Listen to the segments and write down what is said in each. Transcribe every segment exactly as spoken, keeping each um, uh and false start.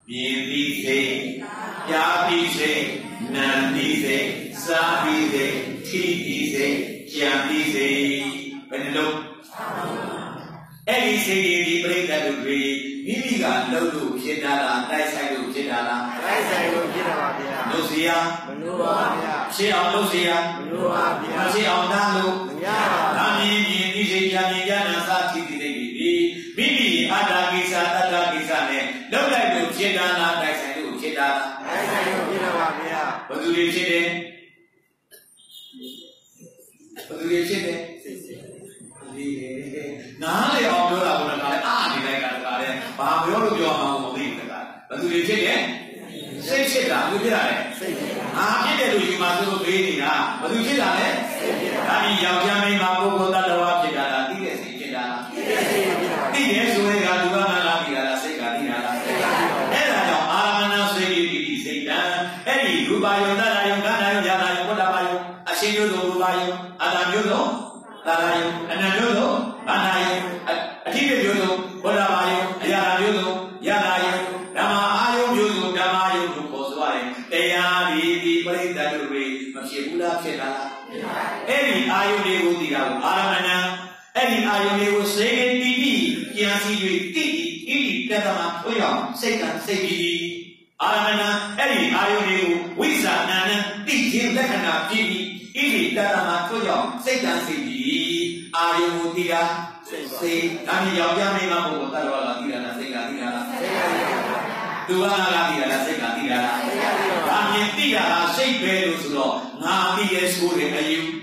Bidise, Yabise, Nandise, Sabise, Tidise, Yabise, Penelope. Any city, the break that will be Nimiga, Lodu, Chedala, Daisaidu, Chedala, Daisaidu, Chedala, Lucia, she on Lucia, she on Dalu, Nami, Nisi, Yami, Yana, Sati, Bibi, Adagisa, Adagisa, no like to Chedala, Daisaidu, Chedala, Daisaidu, what do you say? What do you say? Now they all know about the army like a but we all do our believe that. But you say it? Say shit that, you did that. I did it, you must do it now. But you did that. I mean, Yami Mabu, that the rock, that I think it's that. Yes, we got to run out of the Segadina. And I know, I'm not saying you say that. Any, you buy your Nana, Nana, Yana, what about you? I see you do buy you, and I'm you know. Tarayo, and I know, and I, I keep it, you know, what am I, Yana, you know, Yana, Dama, I you, Dama, you, Posway, they are the place that you read, Mashibula, Chena. Any I will be out, Aramana, any I will say, T V, Yancy, Titi, Titi, Tetama, Toya, Satan, Segi, Aramana, any I will, Wizard, Nana, Titi, Lekana, Titi. Ini dalam aku yang sedang sendiri, ayu tidak, se, kami yang yang memang bukan kalau tidak, sedang tidak, dua lagi tidak, sedang tidak, kami tidak, sebelum sudah, nabi Yesus ayu,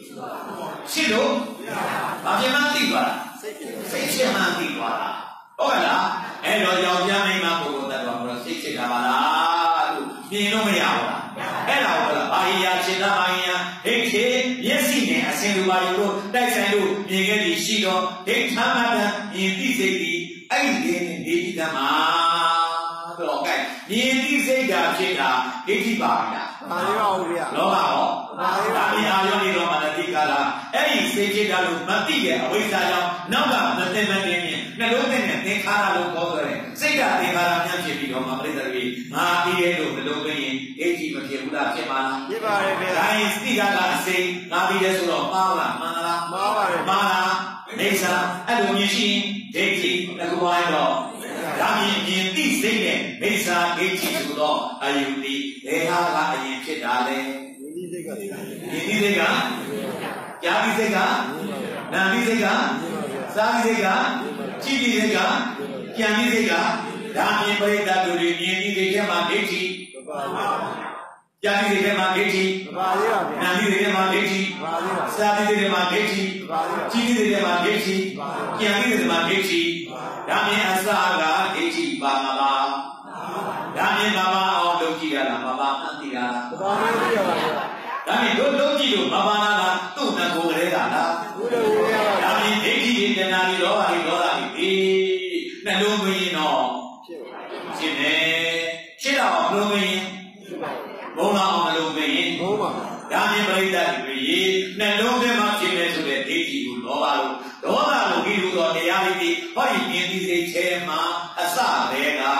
sido, bagaimana tiba, bagaimana tiba, oh lah, elo yang yang memang bukan kalau sedang tidak, minum ya. Ela wala bahia chena bahia heke yesi ne asin lu bayu ko tai sai lu min ke di shi do he thama da yin ti sei di ai de ne de ti ma so kai yin ti sei da phit da de ti ba ya ma le ba hu ya lo ba ho ma le ba ni a yo ni lo ma na ti ka la ai sei phit da lu ma ti ye awisa yaw naw ka ma tin ma tin ni na lo tin ne tin kha la lo ko so de sei da tin kha la myan phit pi do ma prit da wi ma pi ye lo ma lo kin yin ai ji ma phit bu la phit ma la phit ba le phit da yin ti ka ka sei na pi ye so lo ma la ma la ma ba le ma la nei sa ai lo myin shi de ti na ko wa do da yin yin ti sei ne nei sa de ti so do ayu ti e ha la a yin phit da le yin ti sei ka yin ti sei ka ya pi sei ka na pi sei ka sa pi sei ka chi pi sei ka kyan pi sei ka da yin pari da tu ri yin ti sei ke ma de ti ya pi sei ke ma de ti na pi sei ke ma de ti sa pi sei ke ma de ti chi pi sei ke ma de ti kyan pi sei ke ma de ti da yin asa ga de ti ba ma ba da yin ma ba aw lo ji ya la ma ba an ti ya la ba ma ti ya ba da yin lo lo ji lo ma ba na la tu na ko re da la da yin de ti de na ri lo ba ri lo da ri na lo mo yin no shit ne shit da lo mo yin bo ma ma lo mo yin bo ma da yin pari da ri yi na lo ke ma shit ne so de de ti ko lo ba lo lo ba lo ki lu do de ya ri ti ho yi yin ti sei che ma asa re ga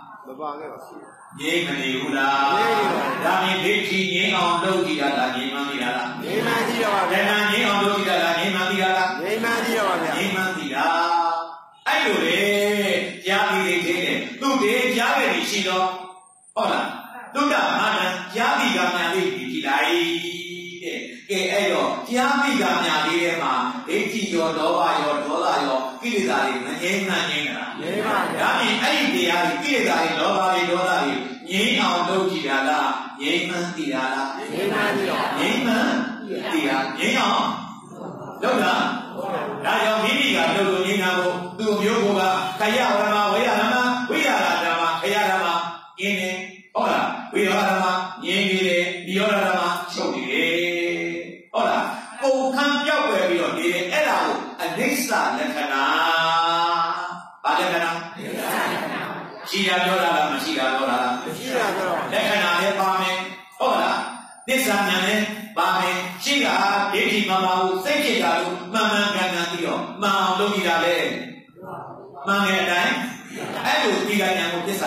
ye mani hula dami dechi ye on lo ji da la ye man ti da la ye man ti da ba ye man ye on lo ji da la ye man ti da la ye man ti da ba ye man ti da ai lo le ya pi de che ne tu de ya ke ni shi do ho la tu da ma na ya pi ga nya li ti ti lai de ke ai yo ya pi ga nya li de ma dechi yo lo ba yo do la yo ki le da li ma ye man ye na ye ma ya ni ai de ya li ki le da li lo ba li do la li Yin on lo ji da la, yin man ti da la, yin man ti da, yin man ti da, yin on, lo la, da yo mi mi ga lo lo yin na ko, tu myo ko ga, kaya wa ma, wa ya ma, wa ya la da ma, kaya da ma, yin ne, ho la, wa ya da ma, yin ni le, ni yo da ma, chou ni le, ho la, ko kan pyaw we pi do ni le, ai la ko anissa lakana, ba lakana,ရှိတာပြောတာလားမရှိတာပြောတာလားမရှိတာပြောလက္ခဏာလည်းပါမယ်ဟုတ်လားသစ္စာဉာဏ်လည်းပါမယ်ရှိတာဒိဋ္ဌိမပါဘူးစိတ်ဖြစ်တာလို့မှန်မှန်ကန်ကန်ပြီးတော့မှန်အောင်လုပ်ကြည့်တာလေမှန်တဲ့အတိုင်းအဲ့လိုဒီကဉာဏ်ကိုသစ္စာဉာဏ်လို့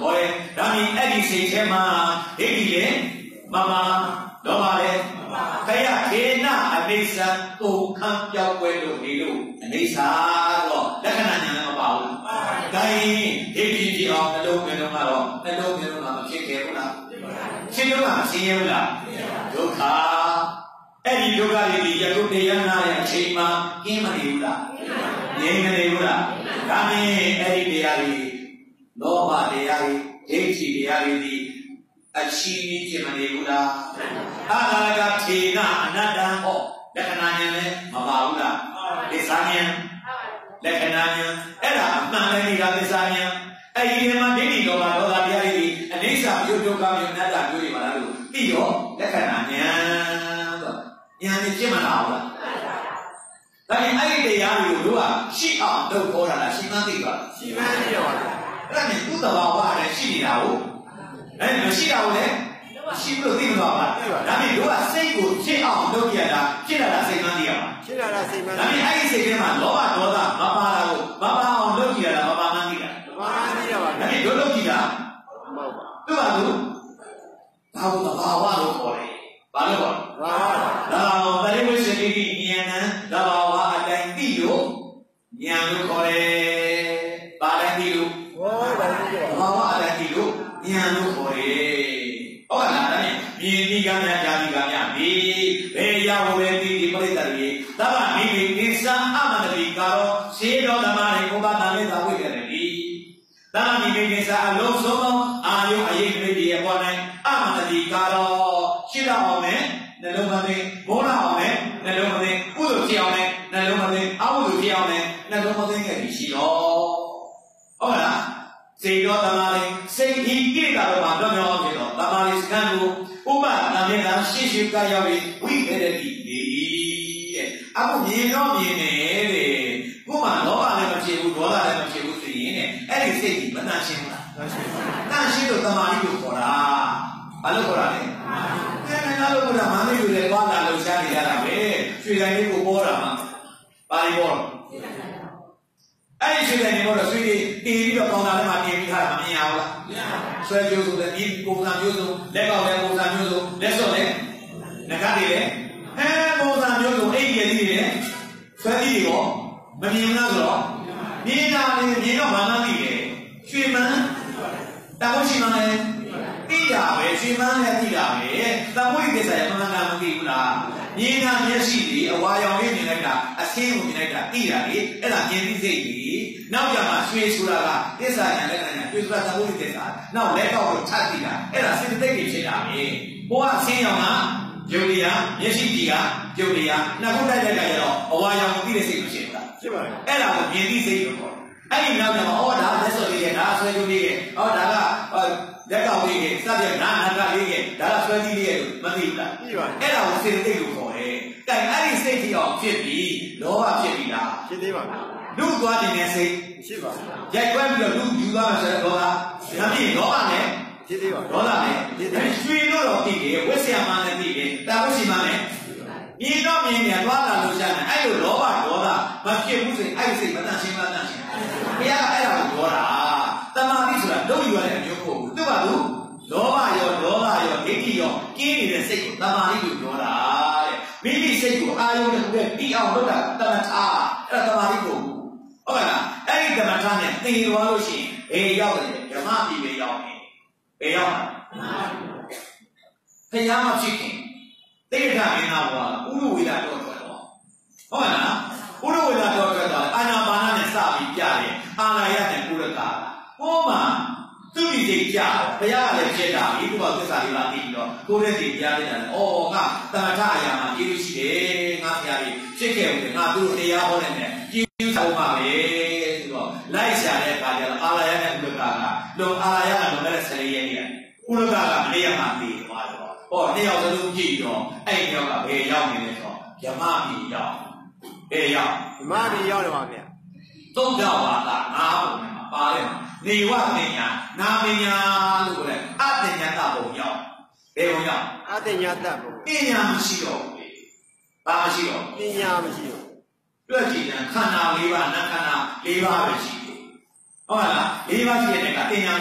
ခေါ်တယ်ဒါမြင်အဲ့ဒီစိတ်ထဲမှာဒိဋ္ဌိလေမမလောဘလေခရခေနအနိစ္စတုံခံပြောက်ွယ်လို့နေလို့အနိစ္စတော့လက္ခဏာညာလည်းမပါဘူး။ဒါရင်ဒိဋ္ဌိကြည့်အောင်နှလုံးမျိုးလုံးကတော့နှလုံးမျိုးလုံးကမဖြစ်ခဲ့ဘူးလား။ဖြစ်လို့ကမရှင်းရဘူးလား။ဒုက္ခအဲ့ဒီဒုက္ခတွေဒီယခုတရားနာရဲ့အချိန်မှာကင်းမနေဘူးလား။ငြိမ်းမနေဘူးလား။ဒါနဲ့အဲ့ဒီတရားတွေလောဘတရားတွေဒိဋ္ဌိတရားတွေဒီအရှိကြီးဖြစ်မနေဘူးလားအာဂါကထေနအနတ္တဟောလက္ခဏာဉာဏ်လည်းမပါဘူးလားသစ္စာဉာဏ်လက္ခဏာဉာဏ်အဲ့ဒါအမှန်လည်းနေတာသစ္စာဉာဏ်အဲ့ဒီမှာဒိဋ္ဌိလောဘဒေါသတရားတွေအနိစ္စပြုဒုက္ခပြုအနတ္တပြုတွေပါလားလို့ပြီးတော့လက္ခဏာဉာဏ်ဆိုဉာဏ်နဲ့ဖြစ်မလာဘူးလားဒါရင်အဲ့ဒီတရားတွေကိုတို့ကရှိအောင်လုပ်ခေါ်တာလားရှိမှန်းသိပါလားရှိမှန်းသိပါလားအဲ့ဒါနဲ့သူ့သဘာဝနဲ့ရှိနေတာကိုအဲ့မရှိအောင်လေရှိလို့သိမှာပါဒါပေမဲ့တို့ကစိတ်ကိုဖြစ်အောင်လုပ်ရတာဖြစ်လာတာစိတ်မှန်းသိရမှာဖြစ်လာတာစိတ်မှန်းဒါပေမဲ့အဲ့ဒီစိတ်ထဲမှာလောဘဒေါသမပါတာကိုမပါအောင်လုပ်ကြရတာမပါမှန်းသိတာမပါမှန်းသိရပါဒါပေမဲ့တို့လုပ်ကြည့်တာမဟုတ်ပါသူ့ပါလို့ဘာလို့သဘာဝလို့ခေါ်လဲဘာလို့ခေါ်လဲဒါတော့ပရိဝိသေတိဉာဏ်သဘာဝအတိုင်းသိလို့ဉာဏ်လို့ခေါ်တယ်ဘာလဲသိလို့ဟောဘာလဲသဘာဝအတိုင်းသိလို့ဉာဏ်လို့ခေါ်တယ်ဟုတ်လားဒါနဲ့မြင်ဒီကများကြာဒီကများဒီဘယ်ရောက်ပဲဒီဒီပရိသတ်တွေသဗ္ဗမိမိကိစ္စအမန္တိကာရောရှေးတော်ဓမ္မတွေဘုရားတန်လေးသာဝိတယ်ဒီသဗ္ဗမိမိကိစ္စအလုံးစုံသောအာယုအရေးကလေးတွေပေါ်နိုင်အမန္တိကာရောရှင်းတော့အောင်နဲ့နှလုံးမသိဘောလာအောင်နဲ့နှလုံးမသိကုသိုလ်ဖြစ်အောင်နဲ့နှလုံးမသိအကုသိုလ်ဖြစ်အောင်နဲ့နှလုံးမသိခဲ့ပြီးရှိတော့ဟုတ်လားစေတော်တမာလေးစိတ်ဤကိတာတော့မှာတော့ပြောဖြစ်တော့တမာလေးစကံကိုဥပနာမေတာရှိရှိကရောက်ပြီးဝိခေတတိတဲ့အခုမြင်တော့မြင်နေတယ်ကိုမှလောဘလည်းမဖြစ်ဘူးဒေါသလည်းမဖြစ်ဘူးဆိုရင်တဲ့အဲ့ဒီစိတ်ကြီးမနှရှင်းဘူးလားနှရှင်းပါနှရှင်းတော့တမာလေးကိုခေါ်တာဘာလို့ခေါ်တာလဲအဲနာလို့ခေါ်တာမမေတွေလည်းသွားလာလို့ရှားနေရတာပဲရွှေတိုင်းလေးကိုပေါ်တာမှာပါဠိပေါ်အဲ့ဒီရွှေတိုင်းလေးပေါ်တော့ရွှေတွေတီးပြီးတော့ကောင်းတာလည်းမှတင်ပြီးထားတာမမြင်ရဘူးလားမြင်ပါဘူးဆွဲကြိုးဆိုလည်းဒီပုံစံမျိုးစုံလက်ကောက်လည်းပုံစံမျိုးစုံလက်စော့လည်းငကားတွေလည်းအဲပုံစံမျိုးစုံအိတ်ကြီးတွေလည်းဆွဲပြီးရောမမြင်ဘူးလားဆိုတော့မြင်တာလည်းမြင်တော့ဘာမှမသိတယ်ရွှေမှန်တာဘုရှိမှန်လည်းသိတာပဲရွှေမှန်လည်းသိတာပဲသံဝိကိစ္စရမှန်မှန်မသိဘူးလားမြင်တာမျက်စိတွေအဝါရောင်လေးမြင်လိုက်တာအဆင်းကိုမြင်လိုက်တာသိတာလေအဲ့ဒါမြင်သိစိတ်ကြီးနောက်ကြမှာရွှေဆိုတာကသစ္စာညာလက္ခဏာညာရွှေဆိုတာသံဝိကိစ္စနောက်လက်ကောက်ကိုထပ်သိတာအဲ့ဒါစိတ်သိက်ကြီးဖြစ်တာပဲဘိုးကဆင်းရောင်ကယုတ်တရားမျက်စိကြည့်ကယုတ်တရားနှစ်ခုတိုက်တဲ့အခါကျတော့အဝါရောင်ကိုသိတဲ့စိတ်ကိုဖြစ်တာဖြစ်ပါတယ်အဲ့ဒါကိုမြင်သိစိတ်ကိုခေါ်အဲ့ဒီနောက်ကျတော့အော်ဒါလက်စော်လေးရဲ့ဒါဆွဲကြိုးလေးရဲ့အော်ဒါကလက်ကောက်လေးရဲ့စသဖြင့်နာနာကလေးရဲ့ဒါကဆွဲကြည့်လေးရဲ့လို့မသိဘူးလားသိပါတယ်အဲ့ဒါကိုစိတ်သိက်ကိုခေါ်တယ်တိုင်အဲ့ဒီစိတ်ကြီးအောင်ဖြစ်ပြီးလောဘဖြစ်ပြီးလားဖြစ်သေးပါဘူးလူသွားခြင်းနဲ့စိတ်ဖြစ်ပါဘူးရိုက်ခွဲပြီးတော့လူယူသွားမှဆိုတော့ဒေါသဒါဖြစ်လောဘနဲ့ဖြစ်သေးပါဒေါသနဲ့ရွှေလို့တော့သိတယ်ဝိဆရာမနဲ့သိတယ်တာဝရှိမနဲ့မြင်တော့မြင်မြန်သွားလာလို့ရှာတယ်အဲ့လိုလောဘဒေါသမဖြစ်ဘူးဆိုရင်အဲ့ဒီစိတ်မတန်ရှင်းမတန်ရှင်းဘုရားကအဲ့ဒါကိုပြောတာတမာတိဆိုတာလုံးယူရတဲ့အမျိုးကိုသူ့ဘာလို့လောဘရောဒေါသရောဒိဋ္ဌိရောကင်းနေတဲ့စိတ်ကိုတမာတိကိုပြောတာတဲ့မိမိစိတ်ကိုအာယုံနဲ့ကိုယ်ပြီးအောင်လုပ်တာတမထာအဲ့ဒါတမာတိကိုဟုတ်လားအဲ့ဒီတမထာနဲ့သင်သွားလို့ရှိရင်ဘယ်ရောက်တယ်ဓမ္မပြည်ပဲရောက်တယ်ဘယ်ရောက်မှာဘုရားမဖြစ်ခင်တိဋ္ဌမင်းသားဘောကဥရဝေဒတော်ထွက်တော့ဟုတ်လားဥရဝေဒတော်ထွက်တော့အာနာပါနနဲ့စပြီးပြတယ်အာနာယနဲ့ကုရကဟောမှာသူ့ဒီစိတ်ကြဘုရားကလည်းဖြစ်တာဒီဘုရားသစ္စာလေးပါသိပြီးတော့ကိုယ်ရဲ့စိတ်ကြားနေတာလေဩငါတမထအရာမှာကျေးဇူးရှိတယ်ငါဆရာကြီးဖြစ်ခဲ့တယ်ငါသူ့တရားဟောတယ်နဲ့ကျေးဇူးဆောင်ပါပဲဆိုတော့လိုက်ရှာတဲ့အခါကျတော့အာနာယနဲ့ကုရကကလုံအာနာယကလုံတဲ့ဆလေးရဲ့နေရာကုရကကမလေးရမှာပြီးသွားတော့ဟောနှစ်ယောက်စလုံးကြည့်တော့အဲ့ဒီယောက်ကဘယ်ရောက်နေလဲဆိုတော့ဓမ္မပြည်ရောက်ဘယ်ရောက်ဓမ္မပြည်ရောက်တယ်ပါဗျာသုံးကြောက်ပါကငါးပုံနဲ့မှာပါတယ်နေဝပညာနာပညာလို့ခေါ်တယ်အတညာတပုံရောက်ဘယ်ပုံရောက်အတညာတပုံပညာမရှိတော့ဘူးဘာမရှိတော့ပညာမရှိတော့တွေ့ကြည့်တယ်ခန္ဓာ၄ပါးနတ်ခန္ဓာ၄ပါးပဲရှိတယ်ဟုတ်လား၄ပါးရှိတဲ့ကပညာပြီးတော့ပ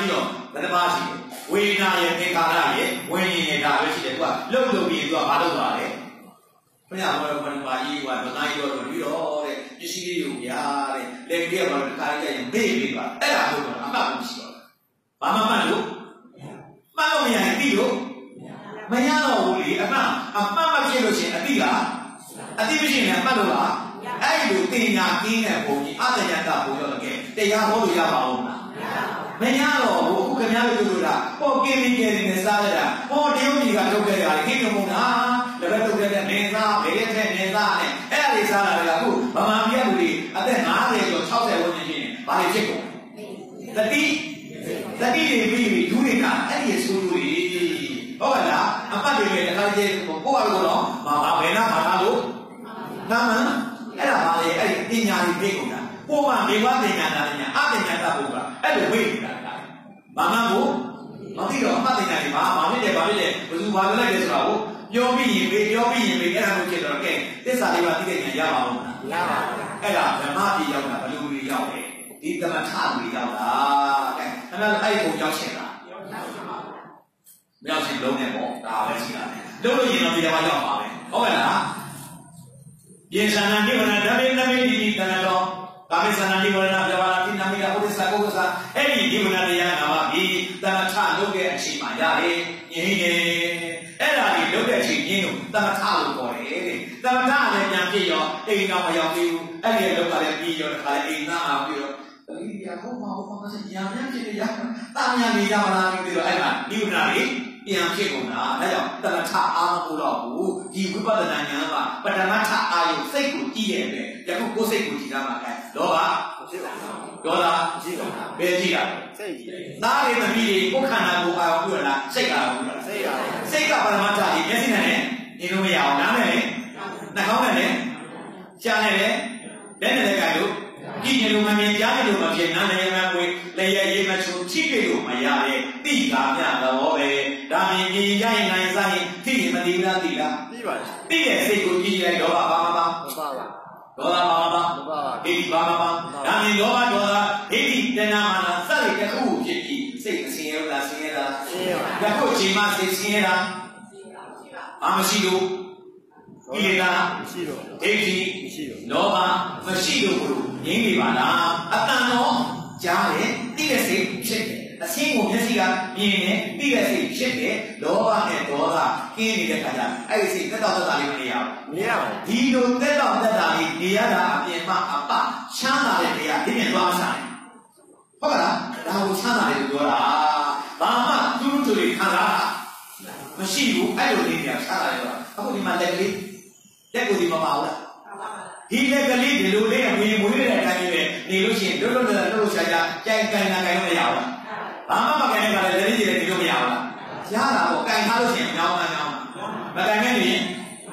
ဘယ်နှပါရှိလဲဝေဒနာရဲ့သင်္ခါရရဲ့ဝိညာဉ်ရဲ့ဒါပဲရှိတယ်သူကလှုပ်လို့ပြီးသူကဘာလုပ်သွားလဲဘုရားဘောဘယ်နှပါကြီးကမနိုင်တော့ပြီးတော့တဲ့ပစ္စည်းလေးကိုပြားတဲ့လက်ကြီးကဘာလို့တခါကြရင်မေ့ပြီးပါအဲ့ဒါလို့တော့အမှတ်မရှိတော့ဘာမှမှတ်လို့မှတ်လို့မရရင်ပြီးလို့မရတော့ဘူးလေအမှတ်အမှတ်မဖြစ်လို့ရှင်အတိကအတိမရှိရင်မှတ်လို့လားအဲ့လိုတင်ညာကင်းတဲ့ဘုံကြီးအတ္တယတ္တဘုံရောလည်းတရားဟောလို့ရပါဦးမလားမရတော့ဘူးအခုခင်ဗျားတို့တို့တာဟောကင်းပြီးကဲနေနဲ့စားရတာဟောတရုတ်ကြီးကထုတ်ခဲ့ရတယ်ခိကမုံနာလည်းပဲထုတ်ခဲ့တဲ့နေသားဘယ်ရက်တဲ့နေသားနဲ့အဲ့ဒါလေးစားလာတယ်အခုဗမာပြည်လူတွေအသက်၅၀ကျော်၆၀ဝန်းကျင်ရှိရင်ဘာတွေဖြစ်ကုန်တတိတတိတွေပြီးပြီးဒူးနေတာအဲ့ဒီဆိုးလို့ဟုတ်ပါလားအပတ်တွေပဲတခါကျကိုကိုယ့်အလိုတော့မဘာဘယ်နာမှာလို့နာမအဲ့ဒါပါလေအဲ့ဒီပညာတွေပြေကုန်တာကိုယ်ကမေဝပညာတာညာအပညာတတ်ဖို့ကအဲ့လိုဝိနေတာဘာမှကိုမသိတော့အပညာတွေဘာဘာဖြစ်တယ်ဘာဖြစ်တယ်ဘယ်သူဘာလုပ်လိုက်လဲဆိုတာကိုပြောပြီးရင်ပြောပြီးရင်အဲ့ဒါကိုဖြစ်တော့ကဲသစ္စာလေးပါသိတဲ့ညာရပါဦးမလားရပါဘူးအဲ့ဒါဓမ္မပြည်ရောက်တာဘယ်လိုတွေရောက်လဲဒီသမထတွေရောက်တာကဲအဲ့ဒါအဲ့ကိုရောက်ရှင်လားမြောက်ရှင်လုံးနေပေါ့ဒါပဲရှိတာလုံးလို့ရင်တော့ဒီတော့ရောက်ပါပဲဟုတ်ကဲ့လားယေသနာနိဗ္ဗာန်ဓမ္မေနမေဒီတဏ္ဍောကာမေသနာနိဗ္ဗာန်ပြဝါတိနမိတာဥဒ္ဒသကုက္ကသအဲ့ဒီနိဗ္ဗာန်တရားနာပါဒီတဏ္ဍထလုပ်တဲ့အချိန်မှာရတယ်ညင်းနေအဲ့ဒါဒီလုပ်တဲ့အချိန်ညင်းလို့တဏ္ဍထလို့ခေါ်တယ်တဲ့တဏ္ဍထလည်းပြန်ပြည့်ရောအိမ်တော်မရောက်သေးဘူးအဲ့ဒီလောက်ကလည်းပြီးရောတခါလည်းအိမ်သားအောင်ပြီးတော့ဒီပြဟုတ်မှာဟုတ်မှာဆိုညာများဖြစ်နေရတာညာနေကြလားပြီးတော့အဲ့ဒါနိဗ္ဗာန်လေးပြန်ဖြစ်ကုန်တာဒါကြောင့်တဏ္ဍအာမဖို့တော့ဘူးဒီဝိပဿနာဉာဏ်ကပထမထအာယုစိတ်ကိုကြည့်ရဲ့ပဲယခုကိုယ်စိတ်ကိုကြည့်တာမှာအဲလောဘဒေါသဘယ်ကြည့်တာစိတ်ကြည့်သားတွေသမီးတွေကိုယ်ခန္ဓာကိုယ်အာရုံပြုရလားစိတ်အာရုံပြုရလားစိတ်အာရုံစိတ်ကပထမထဒီမျက်စိနဲ့နေလို့မရအောင်နားနဲ့လေနှာခေါင်းနဲ့လေရှားနဲ့လေလက်နဲ့လည်းကြိုက်လို့ကြည့်နေလို့မမြင်ကြားနေလို့မဖြစ်နားလည်းမဝေးလည်းရရေးမချုံချိခဲ့လို့မရတဲ့တိကာမြတော်ပဲဒါမြင်ကြည့်ရင်နိုင်ဆိုင်သိရင်မသိဘူးလားသိလားသိပါသိရဲ့စိတ်ကိုကြည့်ရင်ဒေါသဘာမပါမပါပါဒေါသဘာမပါမပါဒိဋ္ဌိဘာမပါဒါမြင်ဒေါသဒေါသဒိဋ္ဌိတဏှာမာနစတဲ့တစ်ခုဖြစ်ပြီးစိတ်မစင်ရလားစင်ရလားစင်ရပါယခုချိန်မှစိတ်စင်ရလားအာမရှိလို့ဒီလေလားမရှိတော့ဒိဋ္ဌိမရှိတော့လောဘမရှိလို့ဘုလို့ငြင်းနေပါလားအတန်တော့ကြားတယ်တိတဲ့စိတ်ဖြစ်တယ်အစင်းကိုမျက်စိကမြင်တယ်တိတဲ့စိတ်ဖြစ်တယ်လောဘနဲ့ဒေါသကင်းနေတဲ့ခါကျအဲ့ဒီစိတ်သက်တော်သက်တာလေးမနေရဘူးမရဘူးဒီလိုသက်တော်သက်တာလေးနေရတာအပြင်မှာအပချမ်းသာတဲ့နေရာဒီပြင်သွားဆိုင်ဟုတ်ကလားဒါကိုချမ်းသာတယ်လို့ပြောတာဘာမှသူ့တို့တွေခံစားတာမရှိဘူးအဲ့လိုလေးနေရာချမ်းသာတယ်တော့အခုဒီမှာလက်ကလေးလက်ကိုဒီမပါဘူးလားဒီလက်ကလေးဒီလိုလေးဝင်မွေးတဲ့အတိုင်းပဲနေလို့ရှိရင်လွတ်လွတ်လပ်လပ်လှုပ်ရှားရှားကြိုင်ကန်နိုင်လို့မရဘူးဘာမှမကန်တဲ့ကလည်းလက်ကြီးတွေဒီလိုမရဘူးလားရတာပေါ့ကန်ထားလို့ရှိရင်ညောင်းမှညောင်းမကန်ခဲ့ရင်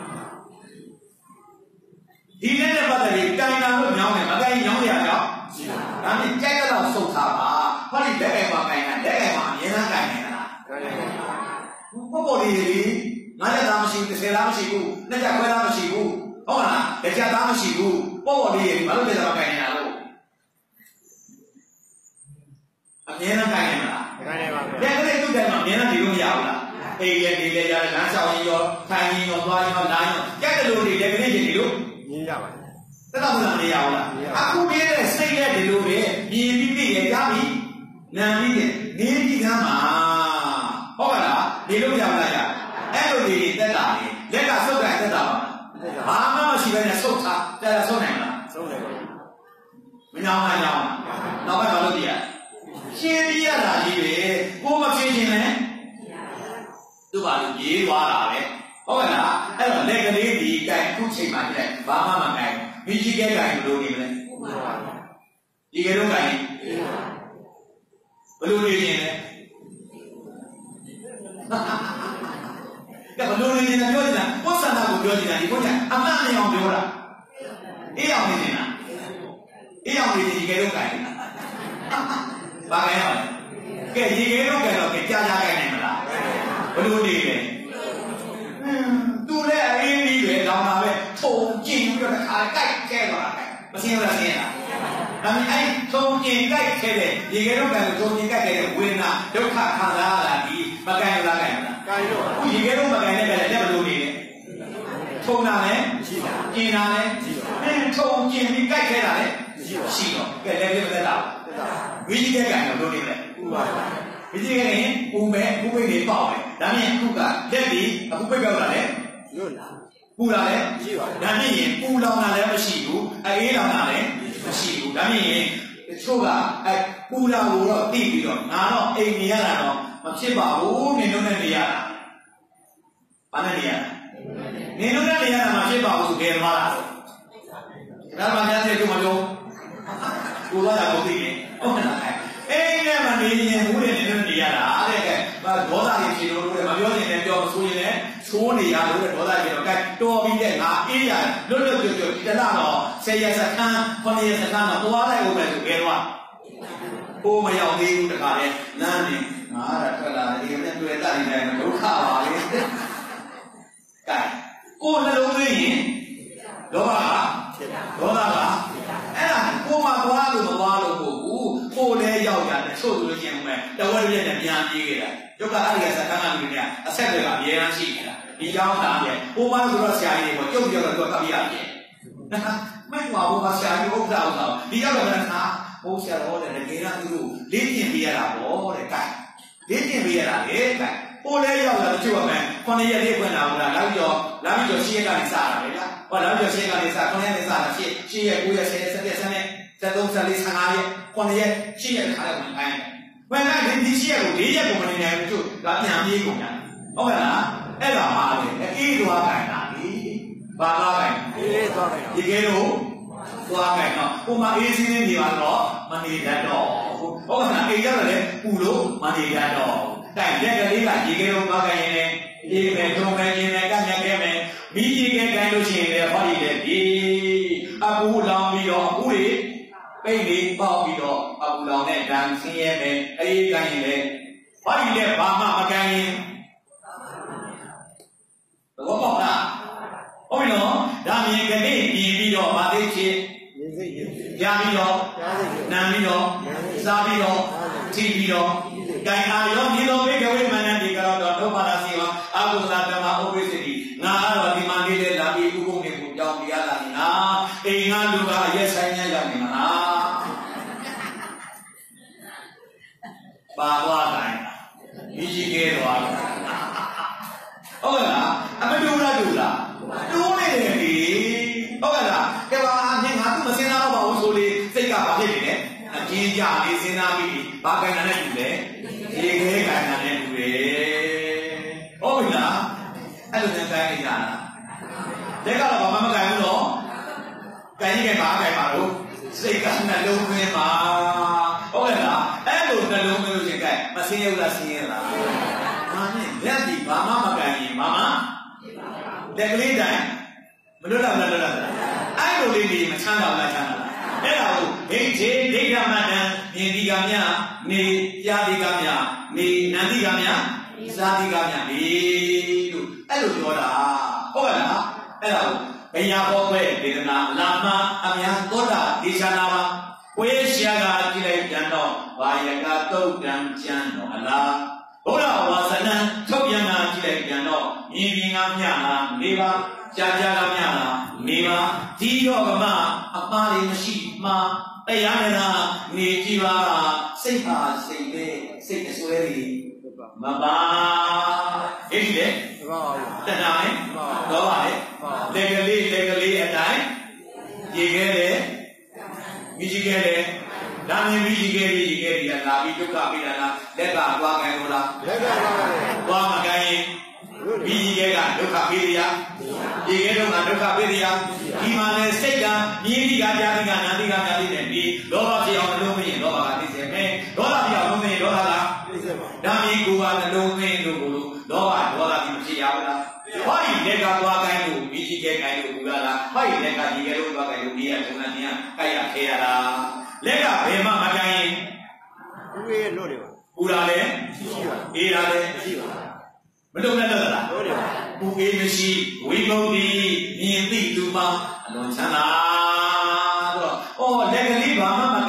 ဒီလက်နဲ့ပတ်သက်ပြီးကန်တာလို့ညောင်းတယ်မကန်ရင်ညောင်းရအောင်ဒါနဲ့ကြိုက်တော့စုပ်ထားပါဟောဒီလက်ကင်မှာကန်တာလက်ကင်မှာအများအားကန်နေတာလားပေါ့ပေါ့လေးလေးငါလည်းသားမရှိဘူးတစ်ဆယ်သားမရှိဘူးနှစ်ချက်ခွဲသားမရှိဘူးဟုတ်လားတစ်ချက်သားမရှိဘူးပေါ့ပေါ့လေးဘာလို့လဲတော့ကန်နေတာလို့အမြဲတမ်းကိုင်းနေမလားကိုင်းနေပါဗျာ။လက်ကလေးသူ့တိုင်မှာအမြဲတမ်းဒီလိုမရဘူးလား။အိမ်ရဲ့ဒီလေရလမ်းလျှောက်ရင်ရောထိုင်ရင်ရောသွားရင်ရောလာရင်ရောကြက်တယ်လို့ဒီလက်ကလေးချင်းဒီလိုမြင်ရပါဘူး။သက်တော်မလားမရဘူးလား။အခုပြည့်တဲ့စိတ်ရဲ့ဒီလိုပဲမြင်ပြီးပြီးရကြပြီ။နာပြီးတယ်နေပြီးကမ်းမှာဟုတ်ကလားဒီလိုမရဘူးလားရ။အဲ့လိုဒီသက်တာလေလက်ကဆုတ်တိုင်းသက်တာပါ။ဘာမှမရှိဘဲနဲ့ဆုတ်ထားတယ်ဆုတ်နိုင်မလား။ဆုတ်နိုင်ပါဘူး။မညောင်းမညောင်းနောက်ဘက်ဘာလို့ပြရရှင်းပြရတာကြီးပဲကိုမဖြစ်ခြင်းလဲသူ့ဘာလို့ရေးသွားတာလဲဟုတ်ကဲ့လားအဲ့တော့လက်ကလေးဒီကဲခုချိန်မှကြည့်ဘာမှမကဲမိကြီးကဲကဲဘလို့နေမလဲဒီကဲတော့ကဲဘလို့နေခြင်းလဲကဲဘလို့နေခြင်းပြောနေတာကိုယ်စံတာကိုပြောနေတာဒီကိုကအမှန်အအောင်ပြောတာအေးအောင်နေနေတာအေးအောင်နေဒီကဲတော့ကဲဘာလဲကဲရေခဲတော့ကဲတော့ကဲကြာကြာကဲနိုင်မလားဘလို့နေလဲသူလည်းအေးပြီးပဲလောင်တာပဲထုံကျင်ပြီးတော့တခါကြိုက်ကျဲသွားတာပဲမစင်းရလားစင်းရလားဟဒါပေမဲ့အဲသုံးကျင်ကြိုက်ခဲ့တဲ့ရေခဲတော့ကံကိုသုံးကျင်ကြိုက်ခဲ့တဲ့ဝေဒနာဒုက္ခခံစားရတာဒီမကံရလားကံလားကံရောအခုရေခဲတော့မကံနဲ့ပဲလက်မလို့နေတယ်ထုံတာလည်းရှိတာကျင်တာလည်းရှိတာအဲထုံကျင်ပြီးကြိုက်ခဲ့တာလည်းရှိတော့ကဲလည်းပြမသက်တာဝိจิကကံကိုလုပ်နေတယ်ဥပါပါဝိจิကရင်ပူမဲ့ပူပိတ်နေပေါ့တယ်ဒါမြင်အခုကလက်ဒီအခုပိတ်ပြောက်လာတယ်လွတ်လာပူလာလည်းရှိပါတယ်ဒါမြင်ရင်ပူလောင်တာလည်းမရှိဘူးအေးလောင်တာလည်းမရှိဘူးဒါမြင်ရင်တချို့ကအဲပူလာကိုတော့သိပြီးတော့ငါတော့အိမ်နေရတာတော့မဖြစ်ပါဘူးနင်တို့နဲ့နေရတာဘာနဲ့နေရတာနင်တို့နဲ့နေရတာမဖြစ်ပါဘူးဆိုကြဲသွားတာဒါမှများတဲ့ကျုံမပြောကိုသွားတာကိုသိတယ်ဟုတ်ကဲ့လားအိမ်ထဲမှာနေရင်ဘူးနဲ့နင်တို့နေရတာတဲ့ကဲဒေါသကြီးရှင်တို့လည်းမပြောရင်လည်းပြောမဆိုရင်လည်းသိုးနေရလို့ဒေါသကြီးတော့ကဲတော်ပြီးတဲ့ငါအေးရလွတ်လွတ်ကျွတ်ကျွတ်ဒီတလားတော့ဆယ်ရက်စခန်းခုနှစ်ရက်စခန်းတော့သွားလိုက်ဦးမယ်ဆိုကြဲသွားကိုမရောက်သေးဘူးတခါလဲလမ်းနေငါရထွက်လာတယ်ဒီနဲ့တွေ့တာနေတယ်ဒုက္ခပါလေကဲကိုနှလုံးသွင်းရင်ဒေါသကဒေါသကအဲ့ဒါကိုမသွားလို့မသွားလို့ပို့ဘူးကိုလည်းရောက်ရတယ်ဆိုလို့ချင်းပဲတဝက်ရက်နဲ့ပြန်ပြေးခဲ့တာဒုက္ခအဲ့ဒီကစကားကလူတွေကအဆက်တွေကအများကြီးရှိနေတာဒီကြောင်းသားရဲ့ဟိုမှာဆိုတော့ဆရာကြီးတွေပေါ့ကျုပ်ပြောတော့သူကကပ်ပြရတယ်မိုက်ပါဘောကဆရာကြီးဥစ္စာဥစ္စာဒီရောက်တော့လည်းဟာဟိုဆရာတော်တဲ့တကယ်တော့သူတို့လေ့ကျင့်ပေးရတာပေါ့တဲ့ကဲလေ့ကျင့်ပေးရတာလေကဲကိုလည်းရောက်လာတချို့ကမှခုနှစ်ရက်လေးဖွင့်တာဟုတ်လားလာပြီးတော့လာပြီးတော့ရှင်းရက်ကနေစတာလေလားဟောလာပြီးတော့ရှင်းရက်ကနေစခုနှစ်ရက်နေစတာရှင်းရှင်းရက်ကိုရက်ဆယ်ရက်ဆက်ရက်ဆက်နဲ့ဆက်သုံးဆက်လေးဆယ်ငါးရက်ခုနှစ်ရက်ရှင်းရက်ခါတော့ဝင်ခိုင်းဘယ်နဲ့ဒီရှင်းရက်ကို၄ရက်ကိုမနေနိုင်ဘူးတို့ကပြန်ပြေးကုန်တာဟုတ်ကဲ့လားအဲ့ဒါပါလေအေးသွားခိုင်းတာလေဘာသွားခိုင်းအေးသွားခိုင်းဒီကဲတော့သွားခိုင်းတော့ကိုမအေးစင်းနေပါတော့မနေတတ်တော့ဟုတ်ကဲ့လားအေးရတယ်လေပူလို့မနေတတ်တော့တိုင်ရက်ကလေးကရေခဲတော့သွားခိုင်းရင်လည်းရေခဲထုံခိုင်းရင်လည်းကညက်ခဲမယ်မိရေခဲခိုင်းလို့ရှိရင်လည်းဟောဒီလေဒီအပူလောင်ပြီးတော့အပူတွေပိတ်လေးပေါက်ပြီးတော့အပူလောင်တဲ့ဓာတ်ဆင်းရဲမယ်အေးခိုင်းရင်လည်းဟောဒီလေဘာမှမကန်ရင်ဘောပေါက်လားဟုတ်ပြီနော်ဒါမြင်ကလေးမြင်ပြီးတော့ဗာသိချင်းရပြီးတော့နာပြီးတော့စားပြီးတော့ထိပြီးတော့ကံအာရောဒီလိုဘေကဝိမန္တန်ဒီကတော့တော့ဒုပါဒစီဝါအကုသလဓမ္မဥပ္ပစ္စတိငါကတော့ဒီမှာလေးလေးလာပြီးဥပုပ်နေကိုကြောင်းပြရတာညာအိမ်ကလူကရက်ဆိုင်ရရောက်နေမလားပါသွားတိုင်းဒီကြီးကဲတော့ဟုတ်လားအမတူလားတူလားတူနေတယ်လေဟုတ်ကဲ့လားကဲပါအမြင်ငါသူမစင်သားတော့ပါဘူးဆိုလေစိတ်ကဘာဖြစ်နေလဲအကျဉ်းကြလေးစဉ်းစားပြီးဘာကံတာနဲ့တူလဲရေခဲကံတာနဲ့တူတယ်ဟုတ်ပြီလားအဲ့လိုနဲ့ကံနေကြတာတဲ့ကတော့ဘာမှမကံဘူးတော့ကံကြီးကဘာကံပါလို့စိတ်ကနှလုံးသွင်းပါဟုတ်ကဲ့လားအဲ့လိုနှလုံးသွင်းလို့ရှိရင်ကဲမစင်းရဘူးလားစင်းရလားဘာနဲ့လက်ဒီဘာမှမကံရင်ဘာမှလက်ကလေးတိုင်းမလွတ်တော့မလွတ်တော့အဲ့လိုလေးနေမချမ်းသာဘူးလားချမ်းသာလားအဲ့ဒါကိုဒိဋ္ဌိဒိဋ္ဌမတံမြင်ဒီကမြနေကြားဒီကမြနေနန္တိကမြစားဒီကမြနေလို့အဲ့လိုပြောတာဟုတ်ကဲ့လားအဲ့ဒါကိုဘယဟောပဲဒေသနာလာမအများသောတာဒေသနာမှာဝေရှာကကြည့်လိုက်ပြန်တော့ဘာယကတုတ်တံကျမ်းတော်အလားဘုရားဝါစနံထုတ်ပြန်တာကြည့်လိုက်ပြန်တော့မြင်မြင်ကမြလားနေပါကြာကြာကမြလားနေပါဒီတော့ကမအမှားတွေမရှိမှာတရားနဲ့သာနေကြည့်ပါစိတ်ဟာစိတ်ပဲစိတ်အစွဲတွေမပါအဲ့ဒီလေတဏှာလေတော့ပါလေလက်ကလေးလက်ကလေးအတိုင်းရေခဲလေမိကြီးခဲလေဒါမြင်ပြီးရေခဲပြီးရေခဲပြီးလာပြီးဒုက္ခပြီးတာလားလက်ကသွားခိုင်းလို့လားလက်ကသွားမခိုင်းရင်ဒီရေခဲကဒုက္ခပြီးရရေခဲတော့ကဒုက္ခပြီးရဒီမှာလဲစိတ်ကမြည်ပြီးကကြာပြီးကနာပြီးကနာပြီးတယ်ဒီလောဘဖြစ်အောင်လုံးမရင်လောဘကသိစေမယ်ဒေါသဖြစ်အောင်လုံးမရင်ဒေါသကသိစေပါဒါမြည်ကိုယ်ကနှလုံးသွင်းလို့ကိုလို့လောဘဒေါသဒီမဖြစ်ရဘူးလားဟောဒီလက်ကသွားခိုင်းလို့မိကြီးခဲခိုင်းလို့ဘူးလားဟောဒီလက်ကဒီခဲလို့သွားခိုင်းလို့ဒီရဒုက္ခနေရကိုက်ရခဲရတာလက်ကဘယ်မှမကိုင်းရင်ဦးရဲ့လို့တယ်ပူလာလေရှိပါအေးလာလေရှိပါမလုံနဲ့တော့လားဟုတ်တယ်ပူအေးမရှိဝိဘုဒ္ဓီမြင်သိသူမှအလွန်ချမ်းသာတော့ဩလက်ကလေးဘာမှမ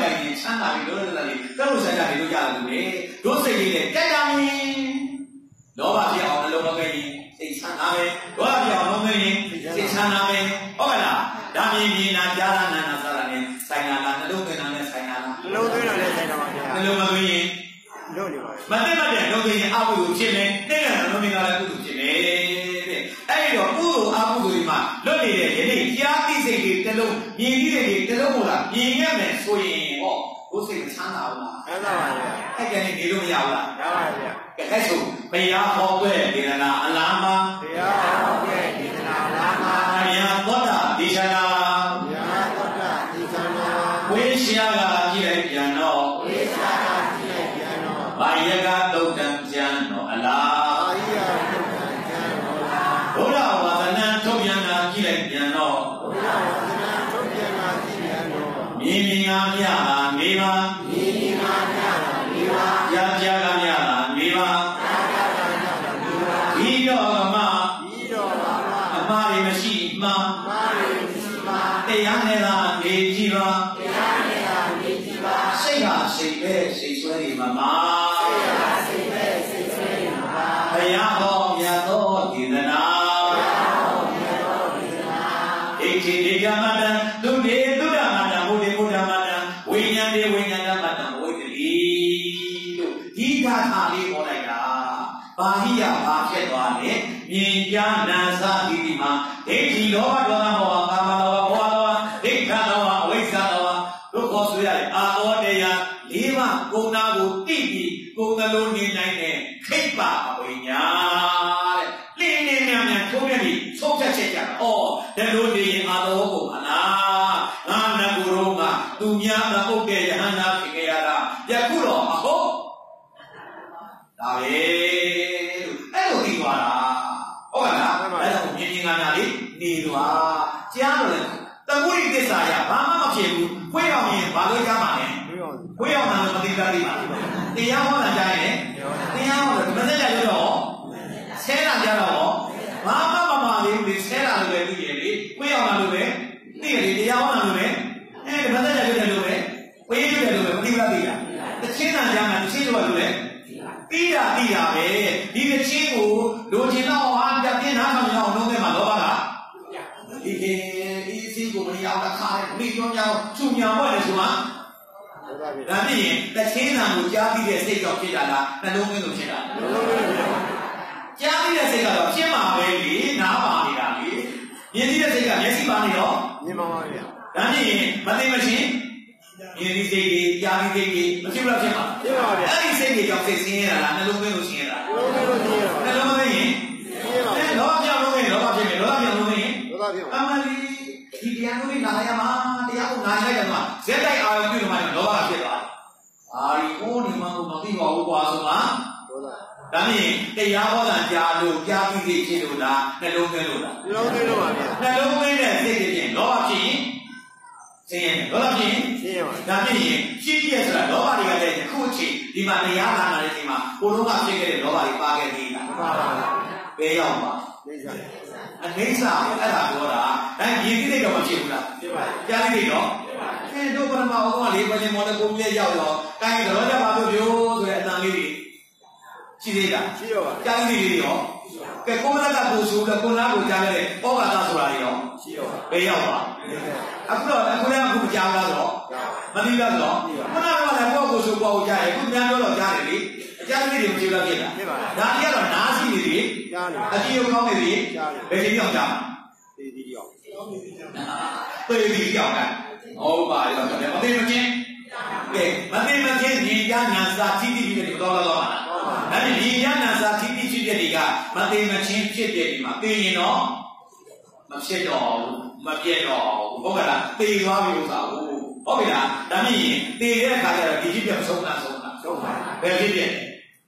လောဘဖြစ်အောင်နှလုံးမသွင်းရင်စိတ်ချမ်းသာပဲဒေါသဖြစ်အောင်နှလုံးသွင်းရင်စိတ်ချမ်းသာပဲဟုတ်ကဲ့လားဒါမြင်မြင်နာကြားလာနာနာစားတာနဲ့ဆိုင်လာလားနှလုံးသွင်းတာနဲ့ဆိုင်လာလားနှလုံးသွင်းတာနဲ့ဆိုင်တာပါဗျာနှလုံးမသွင်းရင်လို့နေပါမသိမတဲ့နှလုံးသွင်းရင်အကုသိုလ်ဖြစ်နေတဲ့ကနှလုံးသွင်းတာလည်းကုသိုလ်ဖြစ်နေတဲ့အဲ့တော့ကုသိုလ်အကုသိုလ်တွေမှာလွတ်နေတဲ့ယနေ့ကြားသိစိတ်တွေတစ်လုံးမြင်သိစိတ်တွေတစ်လုံးမို့လားမြင်ရမယ်ဆိုရင်ဟောဘုစိတ်ချမ်းသာဘူးလားချမ်းသာပါဗျာအဲ့ကြနေနေလို့မရဘူးလားရပါဗျာကဲအဲ့ဆိုဘုရားဟောတဲ့ဒေသနာအလားမှာဘုရားဟောတဲ့ဒေသနာအလားမှာဘုရားသောတာဒေသနာဘုရားသောတာဒေသနာဝိရှာကကြည့်လိုက်ပြန်တော့ဝိရှာကကြည့်လိုက်ပြန်တော့ဘာယကသုတ်တံပြန်တော့အလားဘာယကသုတ်တံပြန်တော့ဘုရားဝါဒနာထုတ်ပြန်တာကြည့်လိုက်ပြန်တော့ဘုရားဝါဒနာထုတ်ပြန်တာကြည့်ပြန်တော့မြင်မြင်ငါမြတာမေးပါမြင်မြင်ငါမြတာမေးပါကြားကြားကမြတာမေးပါကြားကြားကမြတာမေးပါဒီတော့ကမှဒီတော့ကမှအမှားတွေမရှိမှအမှားတွေမရှိမှတရားနဲ့သာနေကြည့်ပါတရားနဲ့သာနေကြည့်ပါစိတ်ဟာစိတ်ပဲစိတ်ဆွဲနေမှာပါစိတ်ဟာစိတ်ပဲစိတ်ဆွဲနေမှာပါဘုရားဟောမြတ်သောဒေသနာဘုရားဟောမြတ်သောဒေသနာဣတိတိကမတံသူတေသူဒ္ဓမတံဘုဒ္ဓဘုဒ္ဓမတံဝိညာဉ်တေဝိညာဏမတံဝိတ္တိလို့ဒီဂါထာလေးဟောလိုက်တာဘာဟိယဘာဖြစ်သွားလဲမြင်ကြနာစာတိတိမှာဒိဋ္ဌိလောဘဒေါသမောဟကာမလောဘဘောလောဘဒိဋ္ဌလောဘအဝိဇ္ဇာလောဘတို့ခေါ်ဆိုရတဲ့အာသောတရားလေးပါးကုဏကိုတိပြီးကိုယ်နှလုံးနေနိုင်တဲ့ခိပ္ပအဝိညာတဲ့လင်းနေမြန်မြန်ထုံးပြပြီးဆုံးဖြတ်ချက်ကြတာဩဒါလို့နေရင်အာသောကိုအလားငါနဂုရောကသူများမဟုတ်တဲ့ယဟန္တာဖြစ်ကြရတာယခုတော့မဟုတ်ဒါပဲလို့အဲ့လိုပြီးသွားတာဟုတ်ကဲ့လားအဲ့ဒါကိုမြင်မြင်ငါညာလေးနေသွားကြားလို့လေတကုရိသစ္စာရဘာမှမဖြစ်ဘူးခွေးအောင်ရင်ဘာလို့ကြားမှာလဲခွေးအောင်တာမသိတာသိပါတရားဟောတာကြားရင်တရားဟောတယ်မသက်ကြရတော့ဆဲတာကြားတော့ဘာမှမမှားသေးဘူးဆဲတာလို့ပဲသိရလေခွေးအောင်တာလို့ပဲသိရလေတရားဟောတာလို့ပဲအဲ့ဒါမသက်ကြရတယ်လို့ပဲဝေးရတယ်လို့ပဲမသိဘူးလားသိလားတချင်းတာကြားမှာတချင်းတော့လို့လေပြီးတာပြီးတာပဲဒီတစ်ချင်းကိုလိုချင်တော့ဟာပြပြင်းသားဆောင်အောင်လုပ်ခဲ့မှာလောဘကဒီဒီဒီစီကိုမရအောင်တစ်ခါလေမိကြောင်းကြောင်းသူ့ညာဘွက်လေဆိုမှာဒါဖြစ်ရင်တစ်ချင်းတန်ကိုကြားပြီးတဲ့စိတ်ကြောင့်ဖြစ်တာလားနှလုံးသွင်းလို့ဖြစ်တာနှလုံးသွင်းလို့ကြားပြီးတဲ့စိတ်ကတော့ဖြစ်မှာပဲလေနားပါနေတာလေမြင်ပြီးတဲ့စိတ်ကမျက်စိပါနေတော့မြင်ပါပါဗျာဒါဖြစ်ရင်မသိမချင်းမြင်ပြီးစိတ်ကြီးကြားပြီးစိတ်ကြီးမဖြစ်ဘူးလားဖြစ်မှာဖြစ်ပါဗျာအဲ့ဒီစိတ်ကြီးကြောင့်စိတ်ဆင်းရဲတာလားနှလုံးသွင်းလို့ဆင်းရဲတာနှလုံးသွင်းလို့ဆင်းရဲတာနှလုံးသွင်းရင်ဆင်းရဲပါလောဘပြောင်းလို့ရင်လောဘဖြစ်မယ်လောဘပြောင်းလို့ရင်လောဘပြောင်းအမှန်ဒီဒီတရားကိုနားရမှာတရားကိုနားရရမှာဇက်တိုက်အာရုံပြုလို့မှလောဘဖြစ်သွားတယ်အာဒီကိုဒီမှာကိုမသိပါဘူးကွာဆိုမှဒါမြင်တရားဟောတာကြားလို့ကြားပြီးသိဖြစ်လို့လားနှလုံးသွင်းလို့လားနှလုံးသွင်းလို့ပါဗျာနှလုံးသွင်းတဲ့စိတ်ဖြစ်ရင်လောဘဖြစ်ရင်ဆင်းရဲလောဘဖြစ်ရင်ဆင်းရဲပါဒါဖြစ်ရင်ရှိပြည့်ဆိုတာလောဘတွေကလည်းခုအချိန်ဒီမှာတရားလာတဲ့အချိန်မှာကိုလုံးကဖြစ်ခဲ့တဲ့လောဘတွေပါခဲ့သေးလားမပါပါဘူးဘယ်ရောက်ပါအိဋ္ဌာအိဋ္ဌာအဲ့ဒါပြောတာဒါမြင်သိတဲ့တော့မဖြစ်ဘူးလားဖြစ်ပါဘူးကြားသိတော့အဲတို့ပရမအောင်ကလေးပင်မော်လည်းကိုမြဲရောက်တော့တိုင်းတော့ကြပါလို့ပြောဆိုတဲ့အတန်လေးတွေရှိသေးတာရှိရောပါကြားသိတွေရောကဲကိုမနကကိုဆိုလည်းကိုနာကိုကြားတဲ့ဩဃာတဆိုတာတွေရောရှိရောဘယ်ရောက်ပါအခုတော့အခုလည်းအခုမကြားလားတော့မသိလားတော့ခုနကလည်းကိုကိုဆိုကိုကိုကြားတယ်ခုများပြောတော့ကြားတယ်လေအကြားသိတွေမကြည့်လို့ဖြစ်တာဒါကြီးကတော့နားရှိနေတယ်ကြားတယ်အကြည့်ရုံကောင်းနေတယ်ဘယ်ချိန်ရောက်ကြားသေဒီရောက်သေဒီရောက်တာဟုတ်ပါရောမသိမချင်းကဲမသိမချင်းညီညာနာစာတိတိဖြစ်တယ်တော့တော့ဒါနဲ့ညီညာနာစာတိတိဖြစ်တဲ့ဒီကမသိမချင်းဖြစ်တဲ့ဒီမှာသိရင်တော့မဖြစ်တော့မပြည့်တော့ဟုတ်ကဲ့လားသေသွားပြီဥစ္စာကိုဟုတ်ပြီလားဒါမြင်သေတဲ့အခါကျတော့ဒီကြီးပြတ်ဆုံးတာဆုံးတာဆုံးပါဘယ်ဖြစ်ဖြစ်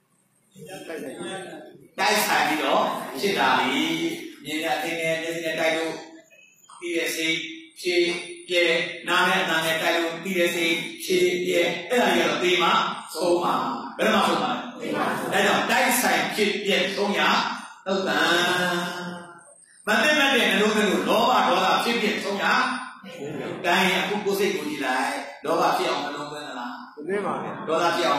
တိုက်ဆိုင်ပြီးတော့ဖြစ်တာလေမြင်တဲ့အသိနဲ့မျက်စိနဲ့တိုက်လို့ပြီးတဲ့စိတ်ဖြည့်ပြဲနားနဲ့အနားနဲ့တိုက်လို့ပြီးတဲ့စိတ်ဖြည့်ပြဲအဲ့ဒါကြီးကတော့သေမှာဆုံးမှာဘယ်မှာဆုံးမှာသေမှာဒါကြောင့်တိုက်ဆိုင်ဖြစ်ပြဲဆုံးရသုတ်တံမသိမတဲ့နှလုံးသွင်းလို့လောဘဒေါသဖြစ်ဖြစ်ဆုံးရတိုင်းအခုကိုယ်စိတ်ကိုကြည့်လိုက်လောဘဖြစ်အောင်နှလုံးသွင်းသလားမသွင်းပါဘူးဒေါသဖြစ်အောင်